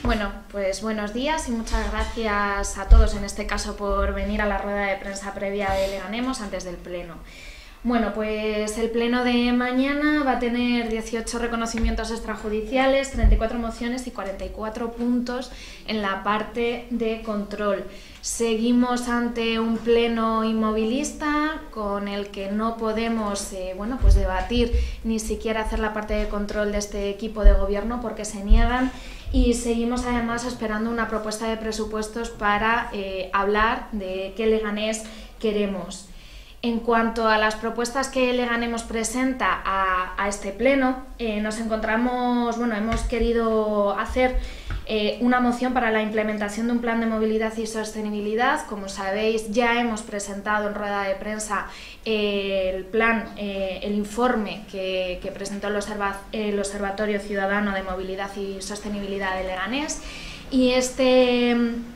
Bueno, pues buenos días y muchas gracias a todos, en este caso, por venir a la rueda de prensa previa de Leganemos antes del Pleno. Bueno, pues el Pleno de mañana va a tener 18 reconocimientos extrajudiciales, 34 mociones y 44 puntos en la parte de control. Seguimos ante un Pleno inmovilista con el que no podemos pues debatir ni siquiera hacer la parte de control de este equipo de gobierno porque se niegan, y seguimos además esperando una propuesta de presupuestos para hablar de qué Leganés queremos. En cuanto a las propuestas que Leganemos presenta a este pleno, nos encontramos, hemos querido hacer una moción para la implementación de un plan de movilidad y sostenibilidad. Como sabéis, ya hemos presentado en rueda de prensa el informe que presentó el Observatorio Ciudadano de Movilidad y Sostenibilidad de Leganés, y este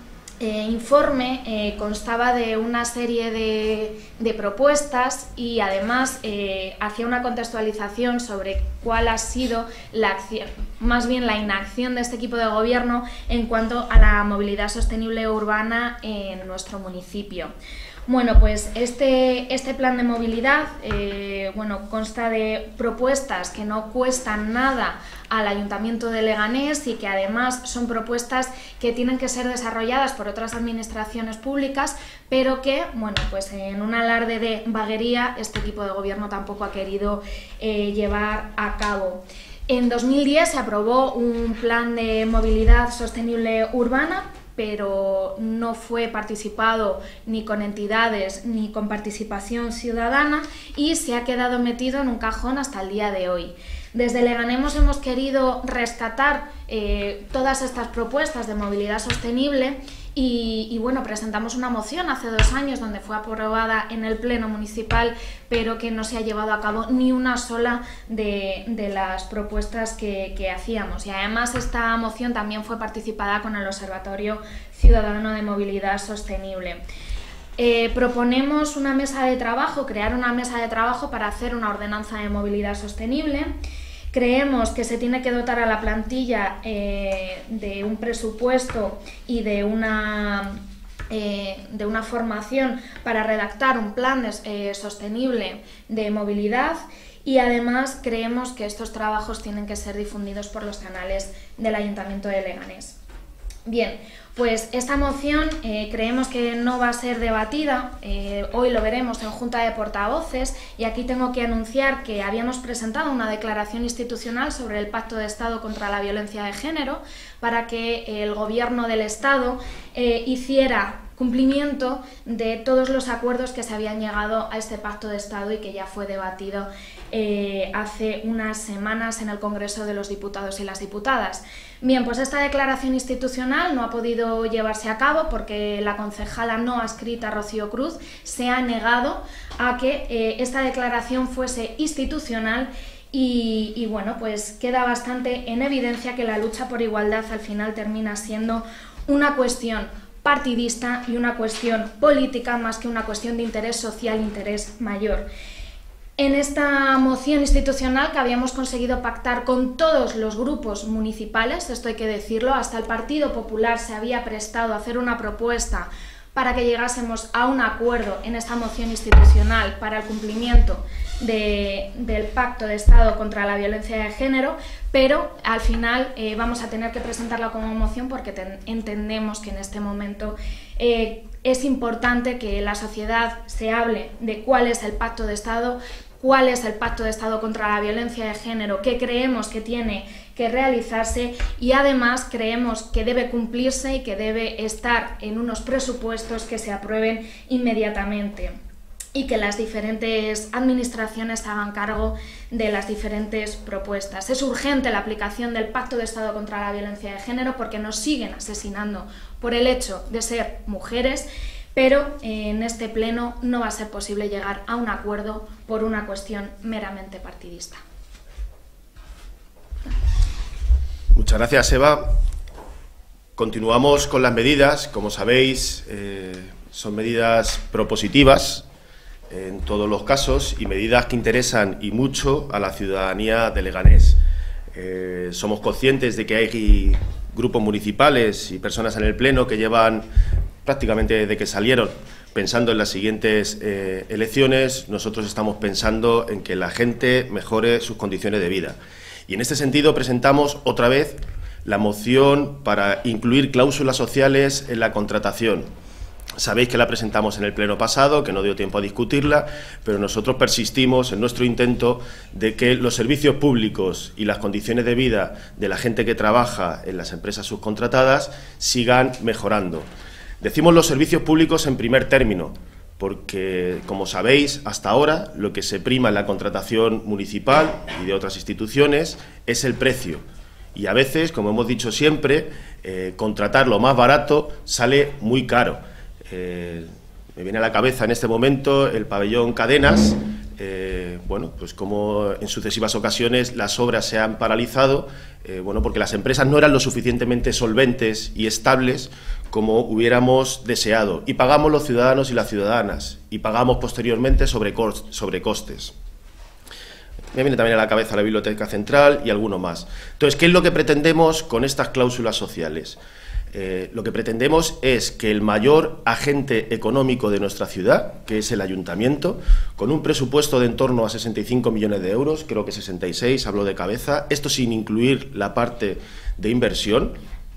informe constaba de una serie de propuestas y además hacía una contextualización sobre cuál ha sido la acción, más bien la inacción de este equipo de gobierno en cuanto a la movilidad sostenible urbana en nuestro municipio. Bueno, pues este plan de movilidad consta de propuestas que no cuestan nada al Ayuntamiento de Leganés y que además son propuestas que tienen que ser desarrolladas por otras administraciones públicas, pero que, pues en un alarde de vaguería, este equipo de gobierno tampoco ha querido llevar a cabo. En 2010 se aprobó un plan de movilidad sostenible urbana, pero no fue participado ni con entidades ni con participación ciudadana y se ha quedado metido en un cajón hasta el día de hoy. Desde Leganemos hemos querido rescatar todas estas propuestas de movilidad sostenible y presentamos una moción hace 2 años donde fue aprobada en el Pleno Municipal, pero que no se ha llevado a cabo ni una sola de las propuestas que hacíamos. Y además esta moción también fue participada con el Observatorio Ciudadano de Movilidad Sostenible. Proponemos una mesa de trabajo, crear una mesa de trabajo para hacer una ordenanza de movilidad sostenible. Creemos que se tiene que dotar a la plantilla de un presupuesto y de una formación para redactar un plan sostenible de movilidad, y además creemos que estos trabajos tienen que ser difundidos por los canales del Ayuntamiento de Leganés. Bien, pues esta moción creemos que no va a ser debatida, hoy lo veremos en Junta de Portavoces, y aquí tengo que anunciar que habíamos presentado una declaración institucional sobre el Pacto de Estado contra la Violencia de Género para que el Gobierno del Estado hiciera cumplimiento de todos los acuerdos que se habían llegado a este Pacto de Estado y que ya fue debatido hace unas semanas en el Congreso de los Diputados y las Diputadas. Bien, pues esta declaración institucional no ha podido llevarse a cabo porque la concejala no adscrita Rocío Cruz se ha negado a que esta declaración fuese institucional y pues queda bastante en evidencia que la lucha por igualdad al final termina siendo una cuestión partidista y una cuestión política más que una cuestión de interés social, interés mayor. En esta moción institucional que habíamos conseguido pactar con todos los grupos municipales, esto hay que decirlo, hasta el Partido Popular se había prestado a hacer una propuesta para que llegásemos a un acuerdo en esta moción institucional para el cumplimiento del Pacto de Estado contra la Violencia de Género, pero al final vamos a tener que presentarla como moción porque entendemos que en este momento es importante que la sociedad se hable de cuál es el Pacto de Estado, cuál es el Pacto de Estado contra la Violencia de Género, que creemos que tiene que realizarse y además creemos que debe cumplirse y que debe estar en unos presupuestos que se aprueben inmediatamente y que las diferentes administraciones hagan cargo de las diferentes propuestas. Es urgente la aplicación del Pacto de Estado contra la Violencia de Género porque nos siguen asesinando por el hecho de ser mujeres, pero en este pleno no va a ser posible llegar a un acuerdo por una cuestión meramente partidista. Muchas gracias, Eva. Continuamos con las medidas. Como sabéis, son medidas propositivas en todos los casos y medidas que interesan y mucho a la ciudadanía de Leganés. Somos conscientes de que hay grupos municipales y personas en el Pleno que llevan prácticamente desde que salieron pensando en las siguientes elecciones. Nosotros estamos pensando en que la gente mejore sus condiciones de vida. Y en este sentido presentamos otra vez la moción para incluir cláusulas sociales en la contratación. Sabéis que la presentamos en el pleno pasado, que no dio tiempo a discutirla, pero nosotros persistimos en nuestro intento de que los servicios públicos y las condiciones de vida de la gente que trabaja en las empresas subcontratadas sigan mejorando. Decimos los servicios públicos en primer término, porque, como sabéis, hasta ahora lo que se prima en la contratación municipal y de otras instituciones es el precio. Y a veces, como hemos dicho siempre, contratar lo más barato sale muy caro. Me viene a la cabeza en este momento el pabellón Cadenas. Bueno, pues como en sucesivas ocasiones las obras se han paralizado, bueno, porque las empresas no eran lo suficientemente solventes y estables como hubiéramos deseado, y pagamos los ciudadanos y las ciudadanas, y pagamos posteriormente sobre costes. Me viene también a la cabeza la Biblioteca Central y alguno más. Entonces, ¿qué es lo que pretendemos con estas cláusulas sociales? Lo que pretendemos es que el mayor agente económico de nuestra ciudad, que es el Ayuntamiento, con un presupuesto de en torno a 65 millones de euros, creo que 66, hablo de cabeza, esto sin incluir la parte de inversión,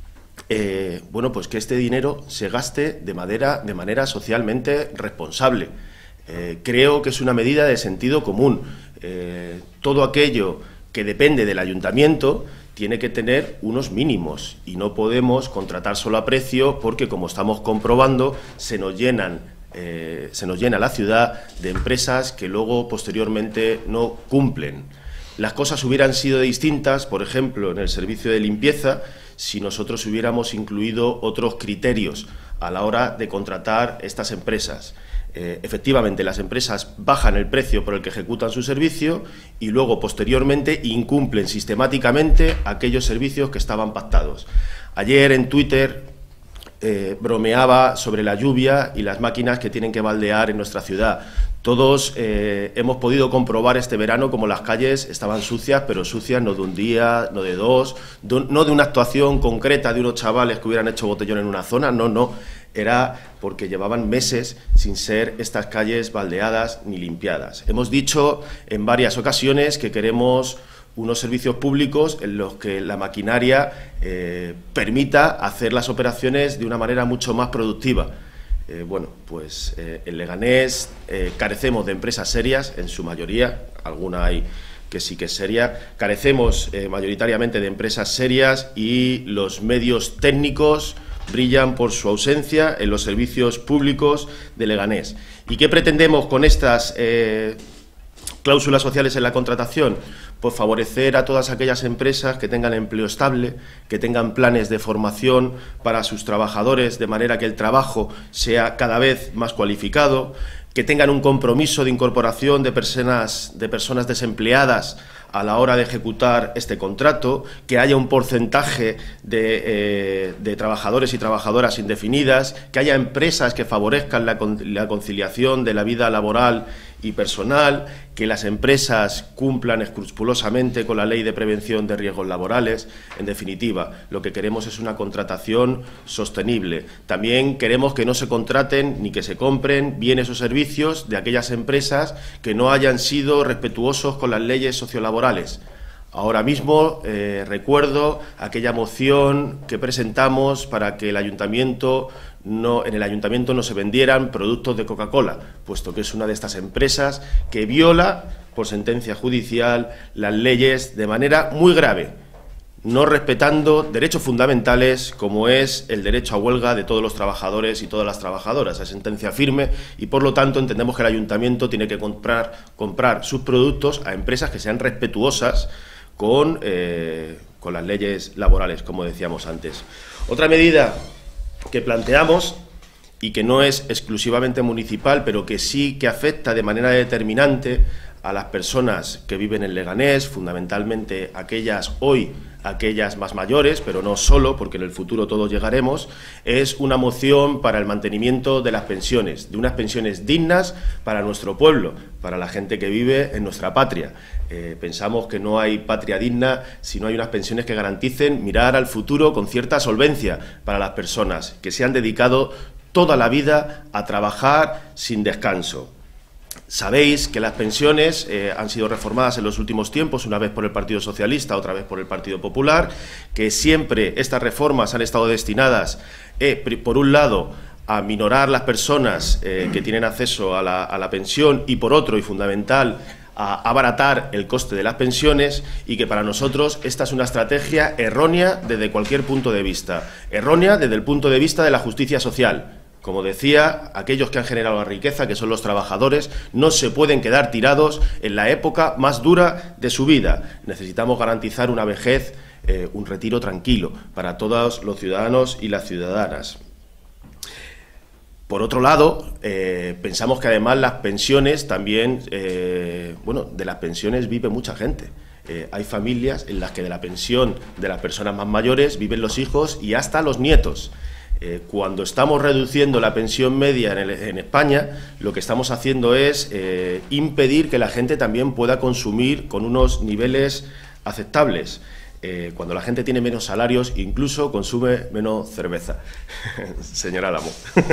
bueno, pues que este dinero se gaste de manera socialmente responsable. Creo que es una medida de sentido común. Todo aquello que depende del Ayuntamiento tiene que tener unos mínimos y no podemos contratar solo a precio porque, como estamos comprobando, se nos llena la ciudad de empresas que luego posteriormente no cumplen. Las cosas hubieran sido distintas, por ejemplo, en el servicio de limpieza, si nosotros hubiéramos incluido otros criterios a la hora de contratar estas empresas. Efectivamente, las empresas bajan el precio por el que ejecutan su servicio y luego, posteriormente, incumplen sistemáticamente aquellos servicios que estaban pactados. Ayer en Twitter bromeaba sobre la lluvia y las máquinas que tienen que baldear en nuestra ciudad. Todos hemos podido comprobar este verano como las calles estaban sucias, pero sucias no de un día, no de dos, no de una actuación concreta de unos chavales que hubieran hecho botellón en una zona, no. Era porque llevaban meses sin ser estas calles baldeadas ni limpiadas. Hemos dicho en varias ocasiones que queremos unos servicios públicos en los que la maquinaria permita hacer las operaciones de una manera mucho más productiva. Bueno, pues en Leganés carecemos de empresas serias, en su mayoría, alguna hay que sí que es seria, carecemos mayoritariamente de empresas serias y los medios técnicos brillan por su ausencia en los servicios públicos de Leganés. ¿Y qué pretendemos con estas cláusulas sociales en la contratación? Pues favorecer a todas aquellas empresas que tengan empleo estable, que tengan planes de formación para sus trabajadores, de manera que el trabajo sea cada vez más cualificado, que tengan un compromiso de incorporación de personas desempleadas a la hora de ejecutar este contrato, que haya un porcentaje de trabajadores y trabajadoras indefinidas, que haya empresas que favorezcan la conciliación de la vida laboral y personal, que las empresas cumplan escrupulosamente con la ley de prevención de riesgos laborales. En definitiva, lo que queremos es una contratación sostenible. También queremos que no se contraten ni que se compren bienes o servicios de aquellas empresas que no hayan sido respetuosos con las leyes sociolaborales. Ahora mismo recuerdo aquella moción que presentamos para que en el Ayuntamiento no se vendieran productos de Coca-Cola, puesto que es una de estas empresas que viola, por sentencia judicial, las leyes de manera muy grave, no respetando derechos fundamentales como es el derecho a huelga de todos los trabajadores y todas las trabajadoras. Es sentencia firme y, por lo tanto, entendemos que el Ayuntamiento tiene que comprar sus productos a empresas que sean respetuosas con las leyes laborales, como decíamos antes. Otra medida que planteamos y que no es exclusivamente municipal, pero que sí que afecta de manera determinante a las personas que viven en Leganés, fundamentalmente aquellas más mayores, pero no solo, porque en el futuro todos llegaremos, es una moción para el mantenimiento de las pensiones, de unas pensiones dignas para nuestro pueblo, para la gente que vive en nuestra patria. Pensamos que no hay patria digna si no hay unas pensiones que garanticen mirar al futuro con cierta solvencia para las personas que se han dedicado toda la vida a trabajar sin descanso. Sabéis que las pensiones han sido reformadas en los últimos tiempos, una vez por el Partido Socialista, otra vez por el Partido Popular, que siempre estas reformas han estado destinadas, por un lado, a minorar las personas que tienen acceso a la pensión y, por otro, y fundamental, a abaratar el coste de las pensiones, y que para nosotros esta es una estrategia errónea desde cualquier punto de vista, errónea desde el punto de vista de la justicia social. Como decía, aquellos que han generado la riqueza, que son los trabajadores, no se pueden quedar tirados en la época más dura de su vida. Necesitamos garantizar una vejez, un retiro tranquilo para todos los ciudadanos y las ciudadanas. Por otro lado, pensamos que además las pensiones también, bueno, de las pensiones vive mucha gente. Hay familias en las que de la pensión de las personas más mayores viven los hijos y hasta los nietos. Cuando estamos reduciendo la pensión media en España, lo que estamos haciendo es impedir que la gente también pueda consumir con unos niveles aceptables. Cuando la gente tiene menos salarios, incluso consume menos cerveza. Señora Álamo.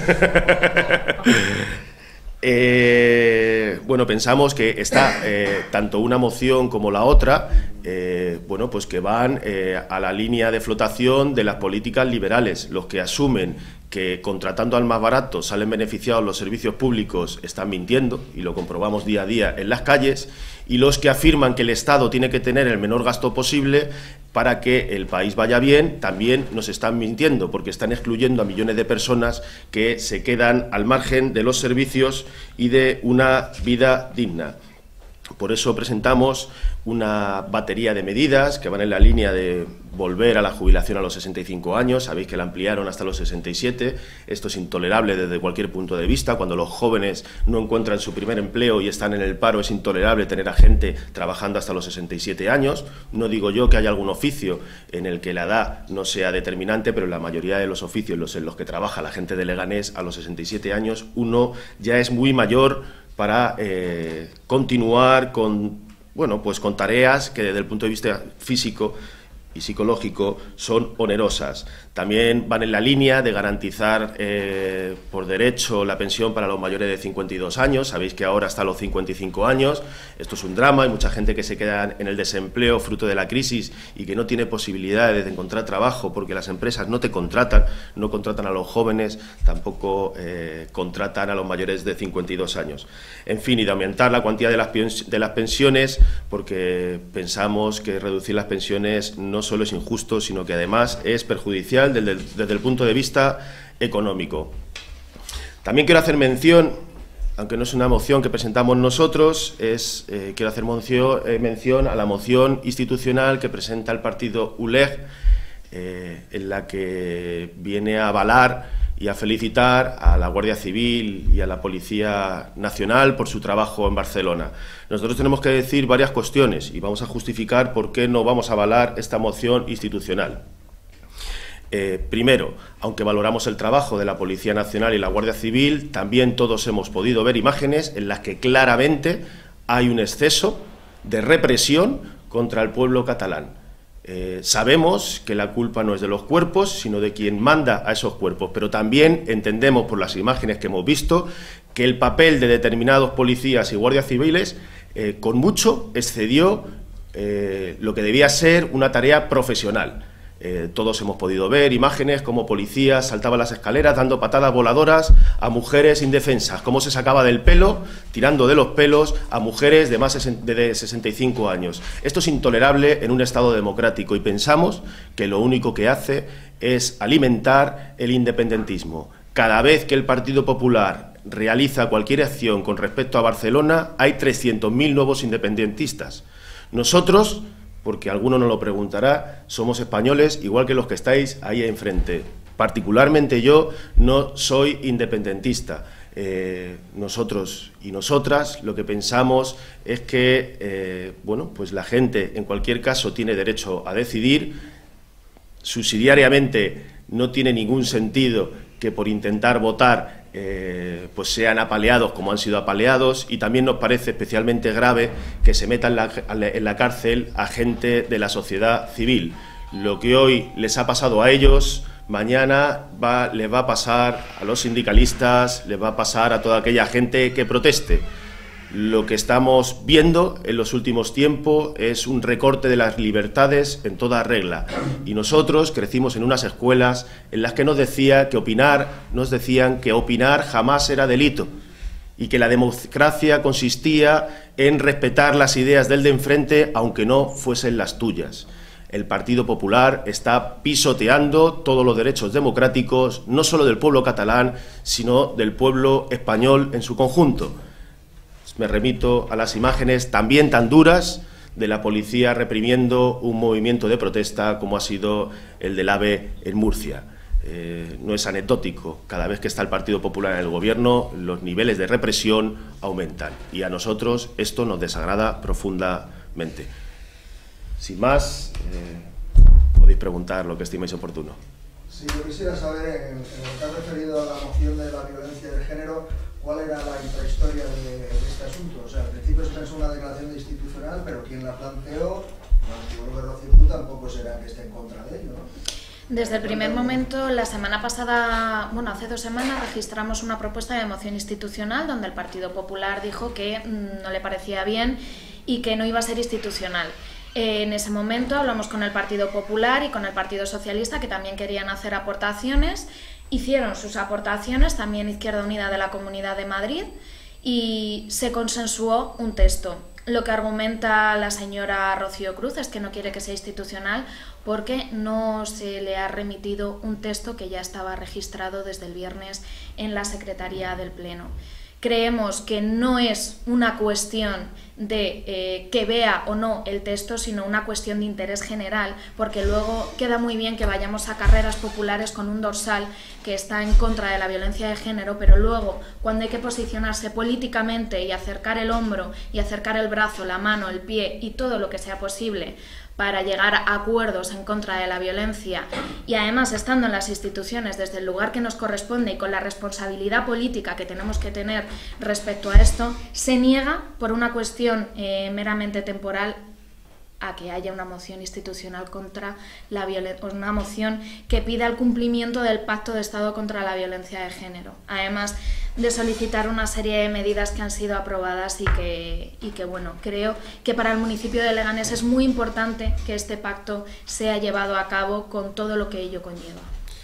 Bueno, pensamos que está tanto una moción como la otra, bueno, pues que van a la línea de flotación de las políticas liberales. Los que asumen que contratando al más barato salen beneficiados los servicios públicos están mintiendo, y lo comprobamos día a día en las calles, y los que afirman que el Estado tiene que tener el menor gasto posible para que el país vaya bien, también nos están mintiendo, porque están excluyendo a millones de personas que se quedan al margen de los servicios y de una vida digna. Por eso presentamos una batería de medidas que van en la línea de volver a la jubilación a los 65 años. Sabéis que la ampliaron hasta los 67. Esto es intolerable desde cualquier punto de vista. Cuando los jóvenes no encuentran su primer empleo y están en el paro, es intolerable tener a gente trabajando hasta los 67 años. No digo yo que haya algún oficio en el que la edad no sea determinante, pero en la mayoría de los oficios en los que trabaja la gente de Leganés, a los 67 años uno ya es muy mayor para continuar con, bueno, pues con tareas que desde el punto de vista físico y psicológico son onerosas. También van en la línea de garantizar por derecho la pensión para los mayores de 52 años. Sabéis que ahora hasta los 55 años. Esto es un drama. Hay mucha gente que se queda en el desempleo fruto de la crisis y que no tiene posibilidades de encontrar trabajo porque las empresas no te contratan, no contratan a los jóvenes, tampoco contratan a los mayores de 52 años. En fin, y de aumentar la cuantía de las pensiones, porque pensamos que reducir las pensiones no solo es injusto, sino que además es perjudicial desde el punto de vista económico. También quiero hacer mención, aunque no es una moción que presentamos nosotros, quiero hacer mención a la moción institucional que presenta el partido ULEG, en la que viene a avalar y a felicitar a la Guardia Civil y a la Policía Nacional por su trabajo en Barcelona. Nosotros tenemos que decir varias cuestiones y vamos a justificar por qué no vamos a avalar esta moción institucional. Primero, aunque valoramos el trabajo de la Policía Nacional y la Guardia Civil, también todos hemos podido ver imágenes en las que claramente hay un exceso de represión contra el pueblo catalán. Sabemos que la culpa no es de los cuerpos, sino de quien manda a esos cuerpos, pero también entendemos por las imágenes que hemos visto que el papel de determinados policías y guardias civiles con mucho excedió lo que debía ser una tarea profesional. Todos hemos podido ver imágenes como policías saltaban las escaleras dando patadas voladoras a mujeres indefensas, cómo se sacaba del pelo, tirando de los pelos a mujeres de más de 65 años. Esto es intolerable en un Estado democrático y pensamos que lo único que hace es alimentar el independentismo. Cada vez que el Partido Popular realiza cualquier acción con respecto a Barcelona, hay 300.000 nuevos independentistas. Nosotros, porque alguno nos lo preguntará, somos españoles igual que los que estáis ahí enfrente. Particularmente yo no soy independentista. nosotros y nosotras lo que pensamos es que bueno, pues la gente en cualquier caso tiene derecho a decidir. Subsidiariamente no tiene ningún sentido que por intentar votar pues sean apaleados como han sido apaleados, y también nos parece especialmente grave que se meta en la cárcel a gente de la sociedad civil. Lo que hoy les ha pasado a ellos, mañana les va a pasar a los sindicalistas, les va a pasar a toda aquella gente que proteste. Lo que estamos viendo en los últimos tiempos es un recorte de las libertades en toda regla. Y nosotros crecimos en unas escuelas en las que nos decían que opinar jamás era delito, y que la democracia consistía en respetar las ideas del de enfrente aunque no fuesen las tuyas. El Partido Popular está pisoteando todos los derechos democráticos, no solo del pueblo catalán, sino del pueblo español en su conjunto. Me remito a las imágenes también tan duras de la policía reprimiendo un movimiento de protesta como ha sido el del AVE en Murcia. No es anecdótico, cada vez que está el Partido Popular en el Gobierno los niveles de represión aumentan, y a nosotros esto nos desagrada profundamente. Sin más, podéis preguntar lo que estiméis oportuno. Sí, yo quisiera saber, en lo que ha referido a la moción de la violencia de género, ¿cuál era la intrahistoria de este asunto? O sea, al principio se pensó una declaración de institucional, pero quien la planteó, yo creo que Rocío Cruz tampoco será que esté en contra de ello, ¿no? Desde el primer momento, la semana pasada, bueno, hace 2 semanas, registramos una propuesta de moción institucional donde el Partido Popular dijo que no le parecía bien y que no iba a ser institucional. En ese momento hablamos con el Partido Popular y con el Partido Socialista, que también querían hacer aportaciones. Hicieron sus aportaciones, también Izquierda Unida de la Comunidad de Madrid, y se consensuó un texto. Lo que argumenta la señora Rocío Cruz es que no quiere que sea institucional porque no se le ha remitido un texto que ya estaba registrado desde el viernes en la Secretaría del Pleno. Creemos que no es una cuestión de que vea o no el texto, sino una cuestión de interés general, porque luego queda muy bien que vayamos a carreras populares con un dorsal que está en contra de la violencia de género, pero luego, cuando hay que posicionarse políticamente y acercar el hombro y acercar el brazo, la mano, el pie y todo lo que sea posible para llegar a acuerdos en contra de la violencia, y además estando en las instituciones desde el lugar que nos corresponde y con la responsabilidad política que tenemos que tener respecto a esto, se niega por una cuestión meramente temporal a que haya una moción institucional contra la violencia, una moción que pida el cumplimiento del Pacto de Estado contra la Violencia de Género, además de solicitar una serie de medidas que han sido aprobadas y que bueno, creo que para el municipio de Leganés es muy importante que este pacto sea llevado a cabo con todo lo que ello conlleva.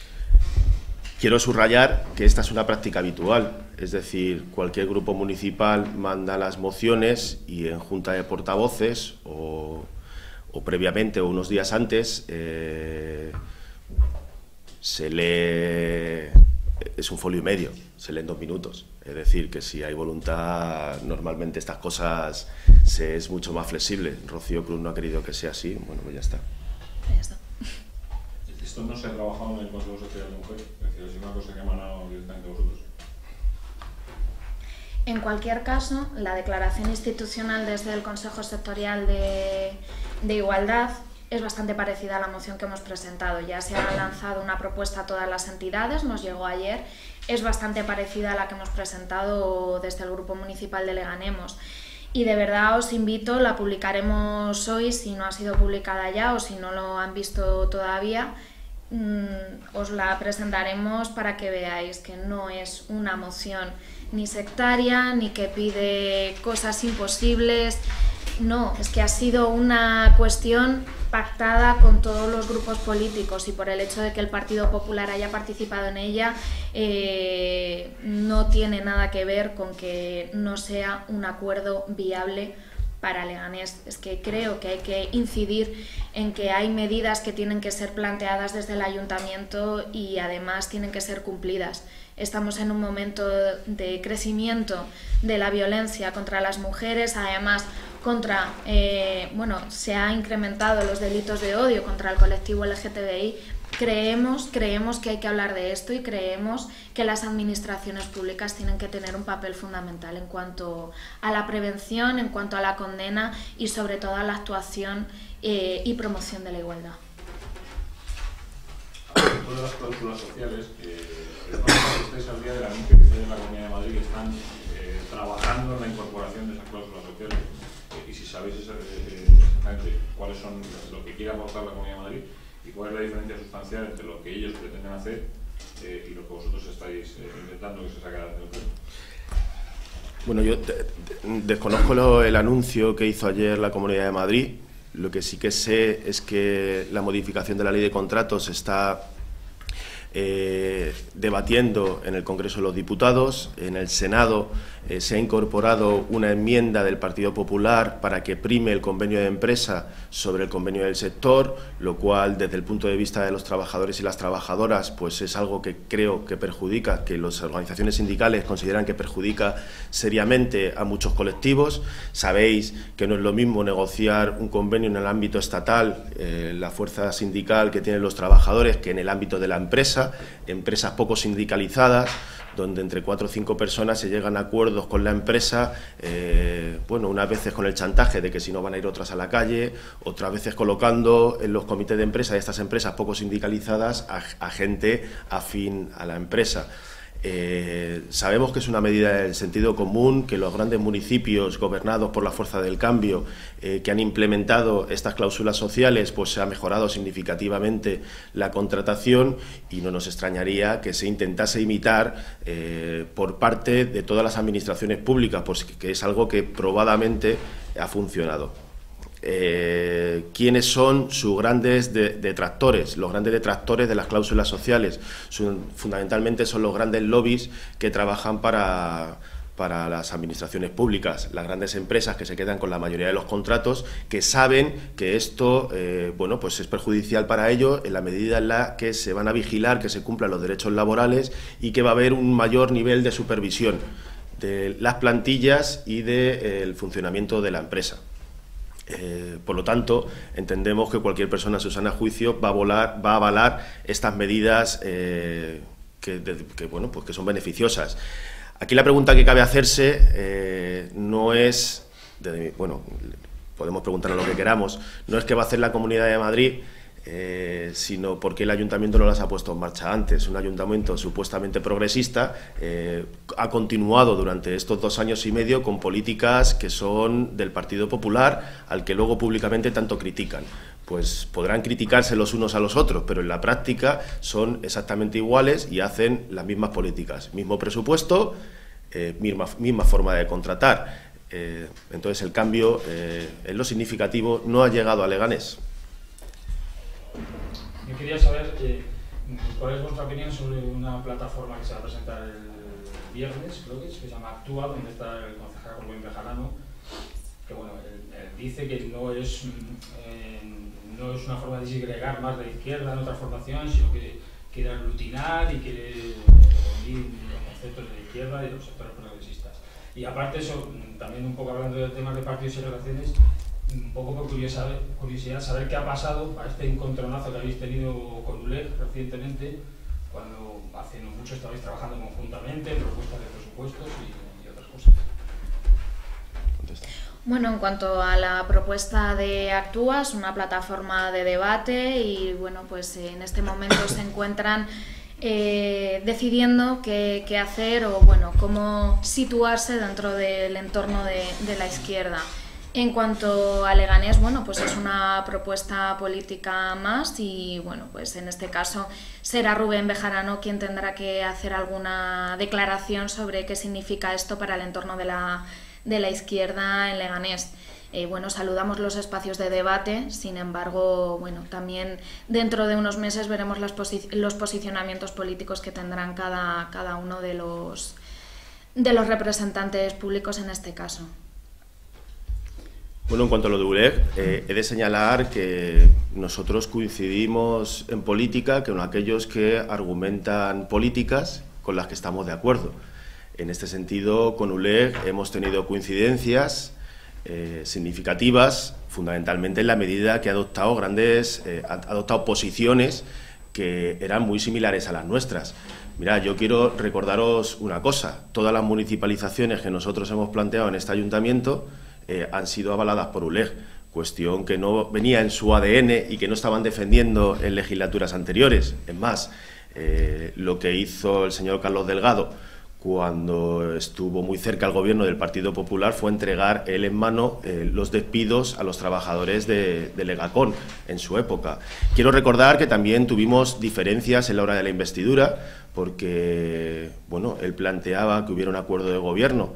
Quiero subrayar que esta es una práctica habitual, es decir, cualquier grupo municipal manda las mociones y en junta de portavoces o previamente o unos días antes se lee, es un folio y medio, se lee en 2 minutos. Es decir, que si hay voluntad, normalmente estas cosas es mucho más flexible. Rocío Cruz no ha querido que sea así, bueno, pues ya está. Ya está. Esto no se ha trabajado en el Consejo Social de Mujer, es decir, es una cosa que ha emanado directamente a vosotros. En cualquier caso, la declaración institucional desde el Consejo Sectorial de Igualdad es bastante parecida a la moción que hemos presentado. Ya se ha lanzado una propuesta a todas las entidades, nos llegó ayer, es bastante parecida a la que hemos presentado desde el Grupo Municipal de Leganemos. Y de verdad os invito, la publicaremos hoy, si no ha sido publicada ya o si no lo han visto todavía, os la presentaremos para que veáis que no es una moción ni sectaria, ni que pide cosas imposibles. No, es que ha sido una cuestión pactada con todos los grupos políticos, y por el hecho de que el Partido Popular haya participado en ella no tiene nada que ver con que no sea un acuerdo viable para Leganés. Es que creo que hay que incidir en que hay medidas que tienen que ser planteadas desde el ayuntamiento y además tienen que ser cumplidas. Estamos en un momento de crecimiento de la violencia contra las mujeres, además se ha incrementado los delitos de odio contra el colectivo LGTBI, creemos que hay que hablar de esto y creemos que las administraciones públicas tienen que tener un papel fundamental en cuanto a la prevención, en cuanto a la condena y sobre todo a la actuación y promoción de la igualdad. Todas las cláusulas sociales ustedes al día del anuncio que ustedes en la Comunidad de Madrid están trabajando en la incorporación de esas cláusulas sociales y si sabéis exactamente cuáles son lo que quiere aportar la Comunidad de Madrid y cuál es la diferencia sustancial entre lo que ellos pretenden hacer y lo que vosotros estáis intentando que se saque adelante. Bueno, yo desconozco el anuncio que hizo ayer la Comunidad de Madrid. Lo que sí que sé es que la modificación de la ley de contratos está debatiendo en el Congreso de los Diputados. En el Senado se ha incorporado una enmienda del Partido Popular para que prime el convenio de empresa sobre el convenio del sector, lo cual desde el punto de vista de los trabajadores y las trabajadoras pues es algo que creo que perjudica, que las organizaciones sindicales consideran que perjudica seriamente a muchos colectivos. Sabéis que no es lo mismo negociar un convenio en el ámbito estatal, la fuerza sindical que tienen los trabajadores, que en el ámbito de la empresa, empresas poco sindicalizadas, donde entre 4 o 5 personas se llegan a acuerdos con la empresa, bueno, unas veces con el chantaje de que si no van a ir otras a la calle, otras veces colocando en los comités de empresa de estas empresas poco sindicalizadas a gente afín a la empresa. Sabemos que es una medida del sentido común, que los grandes municipios gobernados por la fuerza del cambio que han implementado estas cláusulas sociales, pues se ha mejorado significativamente la contratación y no nos extrañaría que se intentase imitar por parte de todas las administraciones públicas, pues que es algo que probadamente ha funcionado. ¿Quiénes son sus grandes detractores? Los grandes detractores de las cláusulas sociales fundamentalmente son los grandes lobbies que trabajan para las administraciones públicas, las grandes empresas que se quedan con la mayoría de los contratos, que saben que esto bueno, pues es perjudicial para ellos en la medida en la que se van a vigilar que se cumplan los derechos laborales y que va a haber un mayor nivel de supervisión de las plantillas y del funcionamiento de la empresa. Por lo tanto, entendemos que cualquier persona en su sano juicio va a avalar estas medidas bueno, pues que son beneficiosas. Aquí la pregunta que cabe hacerse no es, bueno, podemos preguntarnos lo que queramos, no es qué va a hacer la Comunidad de Madrid, sino por qué el Ayuntamiento no las ha puesto en marcha antes. Un ayuntamiento supuestamente progresista ha continuado durante estos 2 años y medio con políticas que son del Partido Popular, al que luego públicamente tanto critican. Pues podrán criticarse los unos a los otros, pero en la práctica son exactamente iguales y hacen las mismas políticas. Mismo presupuesto, misma forma de contratar. Entonces el cambio en lo significativo no ha llegado a Leganés. Yo quería saber cuál es vuestra opinión sobre una plataforma que se va a presentar el viernes, creo que es, que se llama Actúa, donde está el concejal Rubén Bejarano, que bueno, él dice que no es una forma de disgregar más de la izquierda en otra formación, sino que quiere aglutinar y quiere reunir los conceptos de la izquierda y de los sectores progresistas. Y aparte eso, también un poco hablando de temas de partidos y relaciones, un poco por curiosidad saber qué ha pasado a este encontronazo que habéis tenido con ULEG recientemente, cuando hace no mucho estabais trabajando conjuntamente en propuestas de presupuestos y otras cosas. Bueno, en cuanto a la propuesta de Actúa, es una plataforma de debate y bueno, pues en este momento se encuentran decidiendo qué hacer o bueno, cómo situarse dentro del entorno de la izquierda. En cuanto a Leganés, bueno, pues es una propuesta política más y bueno, pues en este caso será Rubén Bejarano quien tendrá que hacer alguna declaración sobre qué significa esto para el entorno de la izquierda en Leganés. Bueno, saludamos los espacios de debate, sin embargo, bueno, también dentro de unos meses veremos los posicionamientos políticos que tendrán cada uno de los representantes públicos en este caso. Bueno, en cuanto a lo de ULEG, he de señalar que nosotros coincidimos en política con aquellos que argumentan políticas con las que estamos de acuerdo. En este sentido, con ULEG hemos tenido coincidencias significativas, fundamentalmente en la medida que ha adoptado posiciones que eran muy similares a las nuestras. Mirad, yo quiero recordaros una cosa. Todas las municipalizaciones que nosotros hemos planteado en este ayuntamiento han sido avaladas por ULEG, cuestión que no venía en su ADN y que no estaban defendiendo en legislaturas anteriores. Es más, lo que hizo el señor Carlos Delgado cuando estuvo muy cerca al gobierno del Partido Popular fue entregar él en mano los despidos a los trabajadores de Legacón en su época. Quiero recordar que también tuvimos diferencias en la hora de la investidura, porque bueno, él planteaba que hubiera un acuerdo de gobierno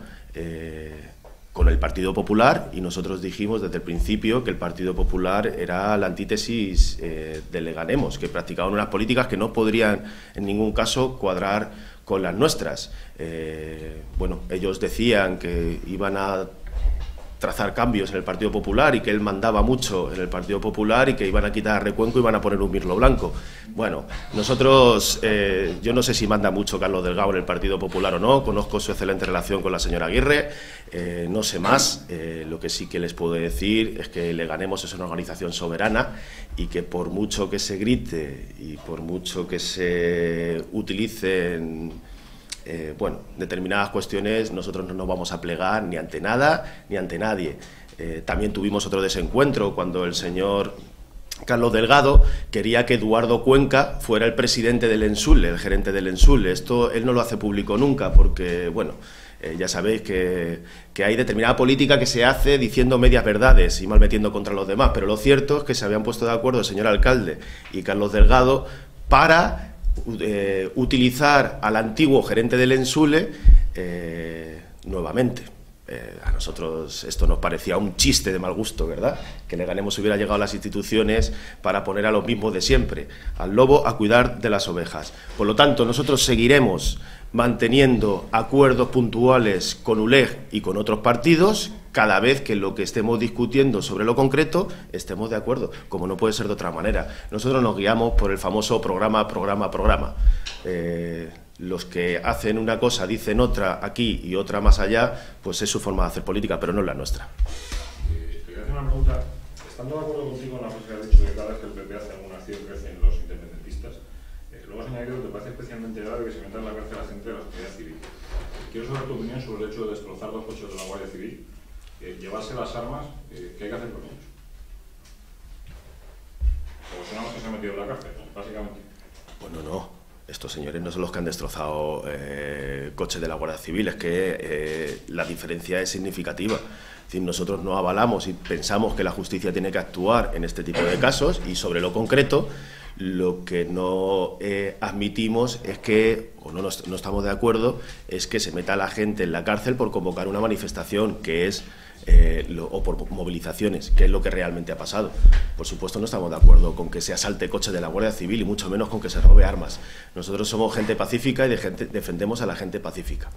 con el Partido Popular, y nosotros dijimos desde el principio que el Partido Popular era la antítesis de Leganemos, que practicaban unas políticas que no podrían en ningún caso cuadrar con las nuestras. Bueno, ellos decían que iban a trazar cambios en el Partido Popular y que él mandaba mucho en el Partido Popular y que iban a quitar a Recuenco y iban a poner un mirlo blanco. Bueno, nosotros, yo no sé si manda mucho Carlos Delgado en el Partido Popular o no, conozco su excelente relación con la señora Aguirre, no sé más. Lo que sí que les puedo decir es que Leganemos es una organización soberana y que por mucho que se grite y por mucho que se utilicen bueno, determinadas cuestiones, nosotros no nos vamos a plegar ni ante nada ni ante nadie. También tuvimos otro desencuentro cuando el señor Carlos Delgado quería que Eduardo Cuenca fuera el presidente del ENSULE, el gerente del ENSULE. Esto él no lo hace público nunca porque, bueno, ya sabéis que hay determinada política que se hace diciendo medias verdades y mal metiendo contra los demás, pero lo cierto es que se habían puesto de acuerdo el señor alcalde y Carlos Delgado para utilizar al antiguo gerente del ENSULE nuevamente. A nosotros esto nos parecía un chiste de mal gusto, ¿verdad? Que Leganemos hubiera llegado a las instituciones para poner a los mismos de siempre, al lobo a cuidar de las ovejas. Por lo tanto, nosotros seguiremos manteniendo acuerdos puntuales con ULEG y con otros partidos cada vez que lo que estemos discutiendo sobre lo concreto estemos de acuerdo, como no puede ser de otra manera. Nosotros nos guiamos por el famoso programa. Los que hacen una cosa dicen otra aquí y otra más allá, pues es su forma de hacer política, pero no es la nuestra. Te voy a hacer una pregunta. Estando de acuerdo contigo en la frase que has dicho de que cada vez que el PP hace alguna acción crecen los independentistas, luego has añadido que te parece especialmente grave que se meta en la cárcel a gente de la sociedad civil. Quiero saber tu opinión sobre el hecho de destrozar los coches de la Guardia Civil, llevarse las armas, ¿qué hay que hacer con ellos? Como son los que se han metido en la cárcel, básicamente. Bueno, no. Estos señores no son los que han destrozado coches de la Guardia Civil, es que la diferencia es significativa. Es decir, nosotros no avalamos y pensamos que la justicia tiene que actuar en este tipo de casos, y sobre lo concreto, lo que no admitimos es que, o no estamos de acuerdo, es que se meta a la gente en la cárcel por convocar una manifestación, que es o por movilizaciones, que es lo que realmente ha pasado. Por supuesto no estamos de acuerdo con que se asalte coches de la Guardia Civil y mucho menos con que se robe armas. Nosotros somos gente pacífica y defendemos a la gente pacífica.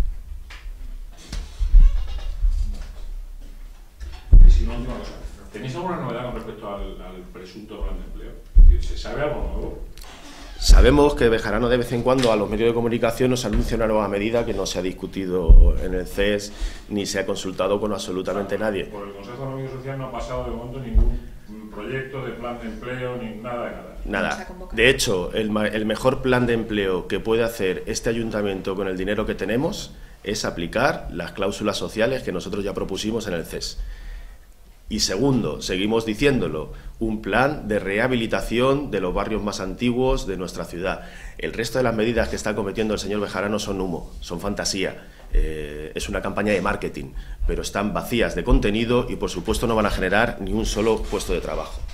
Y si no, última cosa, ¿tenéis alguna novedad con respecto al presunto plan de empleo? Es decir, ¿se sabe algo nuevo? Sabemos que Bejarano de vez en cuando a los medios de comunicación nos anuncia una nueva medida que no se ha discutido en el CES ni se ha consultado con absolutamente nadie. Por el Consejo Económico y Social no ha pasado de momento ningún proyecto de plan de empleo, ni nada de nada. Nada. De hecho, el mejor plan de empleo que puede hacer este ayuntamiento con el dinero que tenemos es aplicar las cláusulas sociales que nosotros ya propusimos en el CES. Y segundo, seguimos diciéndolo, un plan de rehabilitación de los barrios más antiguos de nuestra ciudad. El resto de las medidas que está cometiendo el señor Bejarano son humo, son fantasía. Es una campaña de marketing, pero están vacías de contenido y por supuesto no van a generar ni un solo puesto de trabajo.